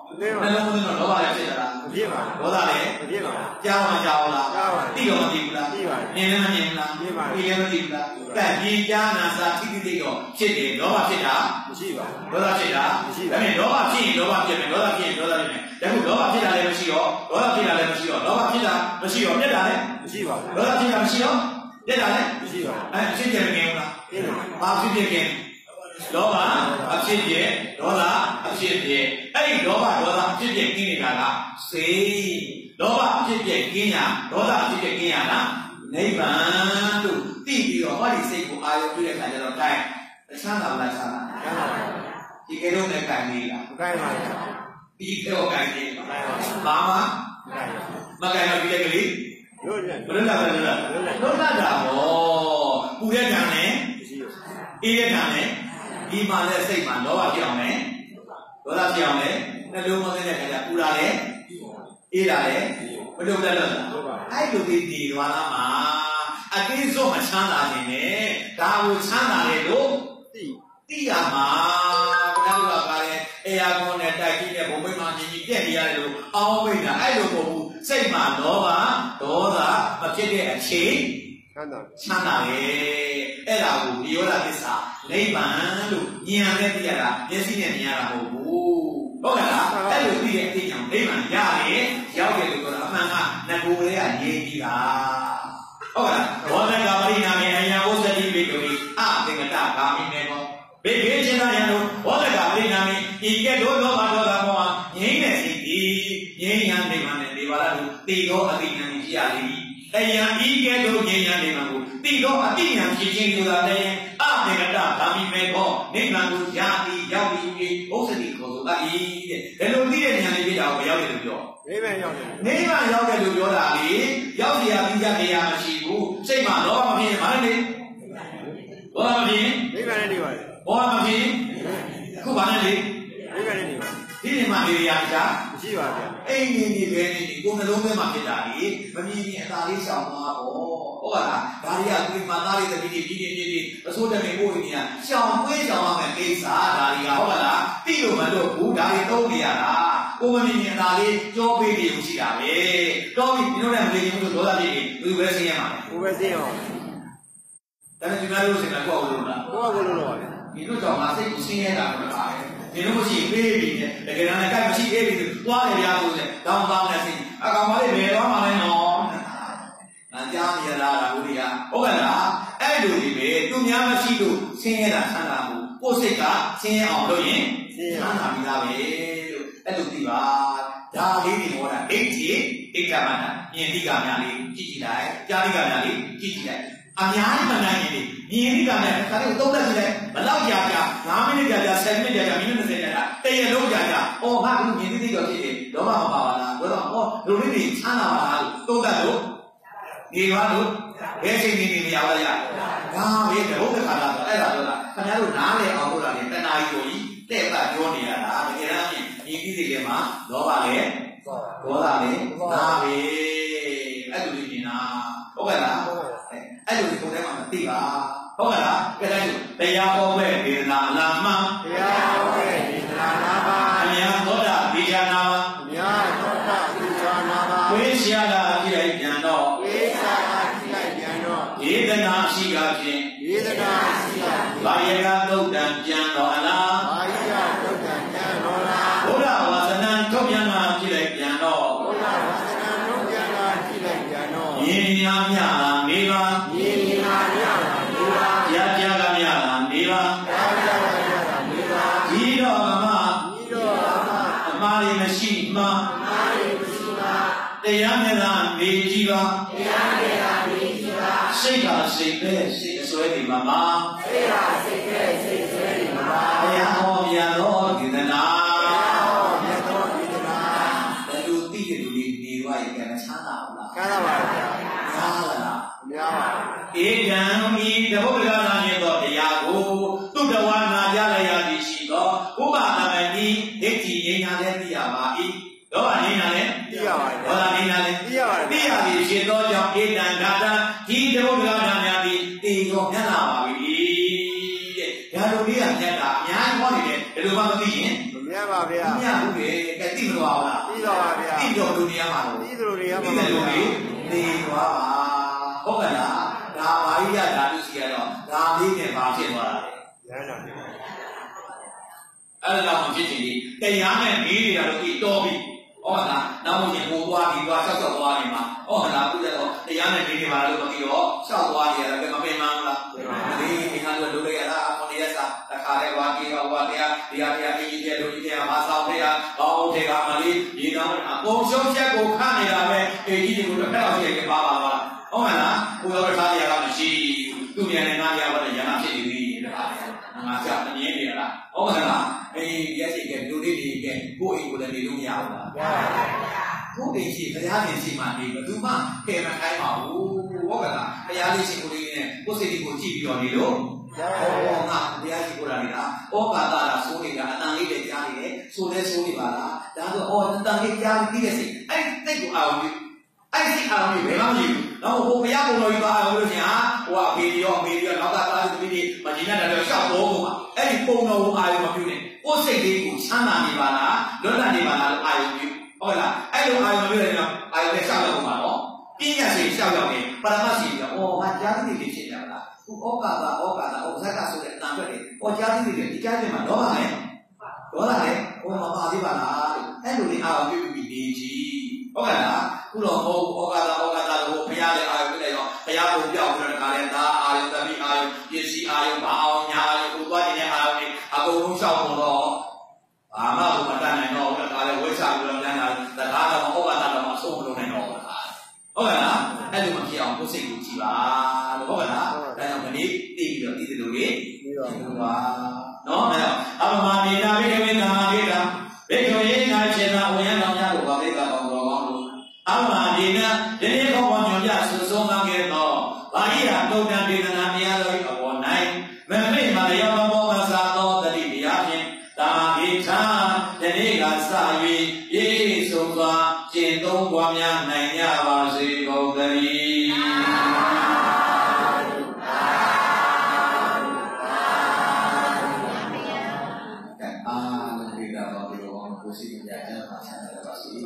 နှလုံးသွင်းတော့လောဘလည်းဖြစ်တာလားမဖြစ်ပါဘူးဒေါသလည်းမဖြစ်ပါဘူးကြောက်မှကြောက်လားကြောက်ပါတိတော့မတိဘူးလားတိပါမြင်လည်းမမြင်ဘူးလားမြင်ပါပြီလည်းမတိဘူးလားကဲမြင်ကြားနာစာတိတိတိတော့ဖြစ်တယ်လောဘဖြစ်တာမရှိပါဘူးဒေါသဖြစ်တာမရှိပါဘူးဒါပေမဲ့လောဘဖြစ်ရင်လောဘဖြစ်မယ်ဒေါသဖြစ်ရင်ဒေါသဖြစ်မယ်ဒါခုလောဘဖြစ်တာလည်းမရှိတော့ဒေါသဖြစ်တာလည်းမရှိတော့လောဘဖြစ်တာမရှိတော့မြတ်တာလည်းမရှိပါဘူးဒေါသဖြစ်တာမရှိတော့မြတ်တာလည်းမရှိပါဘူးအဲအဖြစ်ကျမကင်းဘူးလားကင်းပါဘူးဘာဖြစ်ဖြစ်ကင်းလောဘအဖြစ်ပြည့်ဒေါသအဖြစ်ပြည့်အဲ့ဒီလောဘဒေါသအဖြစ်ပြည့်ကင်းနေတာကစေလောဘအဖြစ်ပြည့်ကင်းရဒေါသအဖြစ်ပြည့်ကင်းရလားနိဗ္ဗာန်လို့သိပြီးတော့ဟောဒီစိတ်ကိုအာရုံပြုတဲ့ခါကျတော့တိုင်းချမ်းသာလားချမ်းသာချမ်းသာပါဒီကေတော့နဲ့ကန်နေလားမကန်ပါဘူးဒီကေတော့ကန်နေပါဘာမှမကန်ပါဘူးမကန်တော့ဒီလေကလေးလို့ဘယ်လိုလဲဘယ်လိုလဲလုံးလာတာဟောပူတဲ့ကံနဲ့အေးတဲ့ကံနဲ့ဒီမှာလဲစိတ်မှာလောဘဖြစ်အောင်လဲဒေါသဖြစ်အောင်လဲနှလုံးသွင်းတဲ့ခါကျပူလာလဲအေးလာလဲဘယ်လိုလဲလို့အဲ့လိုဒီဒီသွားလာမှာအကိစ္စမချမ်းသာခြင်းနဲ့ဒါကိုချမ်းသာတယ်လို့သိသိရမှာဘုရားကပါလေအေယာကွန်နဲ့တိုက်ကြီးနဲ့ဘုံမိတ်မှမြင်ကြီးပြက်နေရတယ်လို့အောင်းမိတ်တာအဲ့လိုပုံဘူးစိတ်မှာလောဘဒေါသမဖြစ်တဲ့အချိန်ချမ်းသာချမ်းသာလေအဲ့ဒါကိုဒီရောလာသစ္စာနိဗ္ဗာန်လို့ဉာဏ်နဲ့သိရတာမျက်စိနဲ့မြင်ရတာမဟုတ်ဘူးဟုတ်ကဲ့လားအဲ့လိုသိတဲ့အသိဉာဏ်နိဗ္ဗာန်ရတယ်ရောက်တယ်လို့ပြောတာအမှန်ကငကိုယ်လေးကရေးပြီးတာဟုတ်ကဲ့ဘောဓကပရိနာမေအယံဝသတိဘိက္ခဝေအသင်္ကတဂာမိမေကောဘေခေချင်းသာယံတို့ဘောဓကပရိနာမေဤကဲ့သို့လောဘဒေါသမောဟငြိမ့်တဲ့စိတ်ဒီငြိမ့်ရနိဗ္ဗာန်နဲ့နေပါလားလို့သိသောအသိဉာဏ်ကြီးရလိမ့်အယံဤကဲ့သို့ငြိမ့်ရနိဗ္ဗာန်ကိုသိသောအသိဉာဏ်ဖြစ်ခြင်းလို့သာလည်းအသင်္ကတဂာမိမေကောနိဗ္ဗာန်ကိုယာတိရောက်ပြီးပြီဩစတိခေါ်ဆိုတတ်၏တဲ့ဒါလိုသိတဲ့ဉာဏ်လေးဖြစ်တာကိုရောက်တယ်လို့ပြောနိဗ္ဗာန်ရောက်တယ်နိဗ္ဗာန်ရောက်တယ်လို့ပြောတာလေရောက်เสียပြီးကြနေရမရှိဘူးစိတ်မှာလောဘမဖြစ်ဘာလဲဘောမဖြစ်နိဗ္ဗာန်နဲ့နေပါလေဘောမဖြစ်ခုဘာလဲလေနိဗ္ဗာန်နဲ့နေပါဒီနေ့မှနေရတာမရှိပါဗျာအိမ်နေနေပဲနေဒီကိုယ်နှလုံးထဲမှာဖြစ်တာလေမမြင်ရင်အသာလေးရှောင်သွားပေါ့ဟုတ်ပါလားဒါတွေကဒီမှာသားလေးတတိတိပြည်ပြည်ပြည်အစိုးတမေပို့နေရရှောင်ပွေးရှောင်ရမယ်ကိစ္စဒါတွေကဟုတ်ပါလားသိလို့မလို့ဘူးဒါတွေသုံးနေရတာကိုယ်မမြင်ရင်အသာလေးကြောပေးနေလို့ရှိတာပဲတော့ပြီဒီလိုနဲ့မနေရင်တို့ဒေါသဖြစ်ရင်ဘယ်လိုပဲဆင်းရမှာလဲကိုယ်ပဲဆင်းရမှာဒါနဲ့ဒီမှာလို့ဆင်းတာကိုယ့်အကူလို့လားကိုယ့်အကူလို့လို့ပါလေဒီလိုကြောင့်ငါစိတ်ကိုဆင်းရဲတာကတော့ပါတယ်ဒီလိုမရှိပေးပြီးတယ်တကယ်တမ်းကမရှိအေးပြီးသွားတယ်ရဆိုတဲ့တောင်းတောင်းနဲ့ဆင်းအကောင်မလေးဘယ်တော့မှလည်းနော်ငါကြားနေရလားဒါဦးတွေကဟုတ်ကဲ့လားအဲ့လိုဒီပဲသူများမရှိလို့ဆင်းရဲတာဆန္ဒမှုကိုယ်စိတ်ကဆင်းရဲအောင်လုပ်ရင်ဆင်းရဲတာပြီးသားပဲလို့အဲ့လိုသိပါဒါလေးဒီမောတာအိတ်ကြီးအိတ်ကမနာမြင်တိကများလေးကြည့်ကြည့်လိုက်ကြားတိကများလေးကြည့်ကြည့်လိုက်အများကြီးမှန်နိုင်နေပြီမြင်တိကများခါလေးသုံးသက်ကြည့်လိုက်ဘလောက်ကြာကြာငါးမိနစ်ကြာကြာဆယ်မိနစ်ကြာကြာမိနစ်၂၀ကြာကြာတရက်လုံးကြာကြာအော်ငါကမြင်တိတိတော့ဖြစ်တယ်တော့မှမပါပါလားတော့တော့အော်လူလေးတွေချမ်းသာပါလားလို့သုံးသက်လို့ဒီပါလို့ဘယ်ချိန်နေနေမရပါလားဒါပဲဘုဒ္ဓခါလာဆိုအဲ့ဒါပြောတာခင်ဗျားတို့နားလေအောင်လို့တာလေတဏှာကြီးကိုကြီးတဲ့ကပြောနေရတာတကယ်တမ်းမြင်မြင်တိတိတွေမှာလောဘလေဒေါသလေဒါပဲအဲ့လိုမြင်တာဟုတ်ကဲ့လားအဲ့လိုဒီပုံထဲမှာမသိပါဟုတ်ကဲ့လားကဲတဲ့တရားဟောပဲဒေသနာလာမတရားဟောပဲဒေသနာလာပါအများသောတာဒီချာနာပါအများသောတာဒီချာနာပါဝိရှာတာကြည့်လိုက်ပြန်တော့ဝိရှာတာကြည့်လိုက်ပြန်တော့ဒေသနာရှိကဖြင့်ဒေသနာရှိကဘာယကသုတ်တံပြန်တော့အလားဘာယကသုတ်တံပြန်တော့လားဘုရားဝါသနံထုတ်ပြန်လာကြည့်လိုက်ပြန်တော့ဘုရားဝါသနံထုတ်ပြန်လာကြည့်လိုက်ပြန်တော့ယင်များများနေပါယင်များများနေပါရကြကများနေပါရကြကများနေပါဒီတော့မဒီတော့မအမှားမရှိမှအမှားမရှိမှတရားမြတ်သာနေကြည်ပါတရားမြတ်သာနေကြည်ပါစိတ်ကစိတ်ပဲစိတ်အစွဲနေမှာပါစိတ်ကစိတ်ပဲစိတ်အစွဲနေမှာပါတရားဟောပြန်တော်ဒေသနာတရားဟောပြန်တော်ဒေသနာဘယ်လိုသိတဲ့လူတွေနေသွားရင်ကဲချမ်းသာဘူးလားချမ်းသာပါဗျာချမ်းသာလားမများပါဘူးဧကံဤတဘုဒ္ဓဂါမြင်သောတရားကိုသူတဝါနာကြလည်းရသည်ရှိသောဥပဒမတိဒိဋ္ဌိဉာဏ်လည်းသိရပါ၏ဒေါသဉာဏ်လည်းသိရပါ၏ဒေါသဉာဏ်လည်းသိရပါ၏သိရသည်ဖြစ်သောကြောင့်ဧတံဂါတံဒီတဘုဒ္ဓဂါများသည်တေရောမြတ်လာပါ၏တဲ့ဒါလိုလေးကမြတ်တာအများကြီးဟောနေတယ်ဒီလိုမှမသိရင်မမြတ်ပါဗျာမမြတ်ဘူးလေကဲတိမတော်လားတိတော်ပါဗျာတိတော်လူနေရမှာလို့တိတော်နေရမှာပါဗျာနေသွားပါဟုတ်ကဲ့လားဒါမာရိယဓာတုစီကတော့ဒါလေးနဲ့ပါဖြစ်သွားတာရဟန္တာအဲ့ဒါကြောင့်ဖြစ်ချင်ဒီတရားနဲ့နေနေတာလို့ဒီတော်ပြီဟုတ်ကဲ့လားနောက်မှရင်ပို့သွားပြီးသွားဆောက်ဆောက်သွားနေမှာဟုတ်ကဲ့လားအခုကျတော့တရားနဲ့နေနေပါလို့မပြီးတော့ရှောက်သွားနေရတယ်မပင်မလားဒီဒီကလည်းလုပ်လိုက်ရတာအပေါ်တရားစာတစ်ခါလေးဝါကြီးကဝါတရားတရားတရားကြီးကြီးတို့ကြီးတရားမဆောင်တရားဘောင်းထေကမလေးဒီတော့အကုန်ရှုံးချက်ကိုခန့်နေတာပဲအေးကြီးတွေကိုတစ်ခါတော့ရှိရင်ပါပါပါဟုတ်ကဲ့လားကိုရောထားတရားကမရှိသူ့ဉာဏ်နဲ့ငါတရားဘာလဲဉာဏ်ဖြစ်နေပြီတခါငါကြောက်မြင်နေရလားဟုတ်ကဲ့လားအေးရက်ရှိကလူလေးတွေကကိုယ့်အိမ်ကိုလည်းနေလို့မရဘူးလားမရပါဘူးကိုယ်အိမ်ရှိတရားရှင်ရှိမှနေဘယ်သူမှကဲမခိုင်းပါဘူးဟုတ်ကဲ့လားတရားလေးရှိကိုလေးနဲ့ကိုယ်စိတ်ကိုကြည့်ပြီးတော့နေလို့ဟောငါတရားရှိကိုလာနေတာဩကာသလားဆိုးနေတာအတန်လေးတွေကြားနေတယ်ဆိုလဲဆိုးနေပါလားဒါဆိုဩအတန်လေးကြားပြီးတဲ့စိတ်အဲ့စိတ်ကိုအာရုံပြုအဲ့ဒီအာရုံပြုဘယ်မှမယူတော့ဟိုဘုရားပုံတော်ကြီးပါအောင်လို့ရှင်ဟာဟိုအဖေရောအမေရောနောက်ကသားသမီးတွေမကျင်တဲ့တော့ရှောက်တော့ကုန်ပါအဲ့ဒီပုံတော်ကိုအာရုံမပြုနဲ့ကိုယ်စိတ်လေးကိုချမ်းသာနေပါလားလွတ်လပ်နေပါလားလို့အာရုံပြုဟုတ်လားအဲ့လိုအာရုံမပြုတဲ့တော့အာရုံနဲ့ရှောက်ရောက်ကုန်ပါတော့ပြည့်ရစေရှောက်ရောက်နေပရမတ်စီပြောဩငါကြားသိနေဖြစ်ကြလားသူဩကာသဩကာသဩဇက်ကဆိုတဲ့အတန်ထွက်တယ်ဩကြားသိနေတယ်ဒီကြားသိမှာတော့ပါလေတော့လားလေဟိုမှာပါသေးပါလားအဲ့လိုလေးအာရုံပြုပြီးနေကြည့်ဟုတ်ကဲ့လားခုတော့ဟောဩကာသဩကာသလို့ဘုရားလည်းအာရုံပြုလိုက်တော့ဘုရားကိုပြောက်ပြီးတော့တခါလဲဒါအာရုံသမီးအာရုံပစ္စည်းအာရုံဘာအောင်ညာအာရုံကိုသွားနေတဲ့အာရုံတွေအကုန်လုံးရှောက်ကုန်တော့အာမဘုမတန်နိုင်တော့ဘူးဒါလည်းဝိချပြီးတော့ပြန်လာတခါတော့ဩကာသတော့မဆုံးမလို့နိုင်တော့ဘူးဟုတ်ကဲ့လားအဲ့လိုမဖြစ်အောင်ကိုယ်စိတ်ကိုကြည့်ပါလို့ဟုတ်ကဲ့လားဒါကြောင့်မနေ့သိပြီးတော့ဒီလိုလေးပြီးတော့ပါနော်အဲ့တော့အပမဒေတာဘိကဝေသမာဒေတာဘိကဝေနာခြေသာဝိယံတော်များကိုဗာပိကအောင်တော်ကောင်းလို့အပမဒေတာဒီနေ့ကောင်းကောင်းညွှန်ပြဆွဆုံးကောင်းခဲ့တော့ဗာရိယတုတ်တံဒေသနာတရားတော်အပေါ်၌မမိတ်မလျောဘောမသာသောတတိတရားဖြင့်သာဂိထာဒီနေ့ကစ၍ပြည့်စုံစွာကျင့်သုံးပွားများနိုင်ကြပါစေကုန်သတည်းအာလုံးဒီကတော့ဒီလိုကိုရှိကြတဲ့ပါဆရာပါစီ